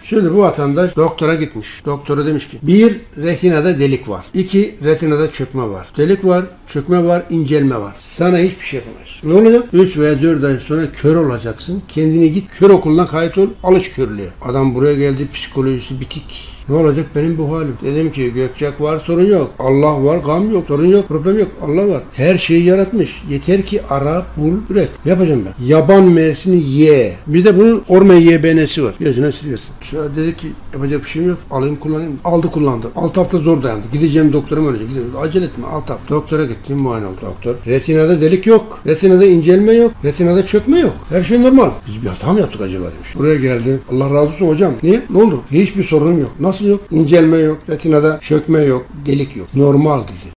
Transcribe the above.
Şimdi bu vatandaş doktora gitmiş. Doktora demiş ki 1. Retinada delik var. 2. Retinada çökme var. Delik var, çökme var, incelme var. Sana hiçbir şey yapamaz. Ne olacak? 3 veya 4 ay sonra kör olacaksın. Kendine git kör okuluna kayıt ol. Alış körlüğe. Adam buraya geldi, psikolojisi bitik. Ne olacak benim bu halim? Dedim ki Gökçek var, sorun yok. Allah var, gam yok, sorun yok, problem yok. Allah var. Her şeyi yaratmış. Yeter ki ara, bul, üret. Ne yapacağım ben? Yaban mersini ye. Bir de bunun orma YBN'si var. Gözüne sürüyorsun. Şöyle dedi ki yapacak bir şeyim yok. Alayım kullanayım. Aldı kullandı. 6 hafta zor dayandı. Gideceğim doktorum öylece. Gideceğim. Acele etme. 6 hafta. Doktora gittim, muayene oldu doktor. Retinada delik yok. Retinada incelme yok. Retinada çökme yok. Her şey normal. Biz bir hata mı yaptık acaba demiş. Buraya geldi. Allah razı olsun hocam. Niye? Ne oldu? Hiçbir sorunum yok. Nasıl yok? İncelme yok. Retinada çökme yok. Delik yok. Normal dedi.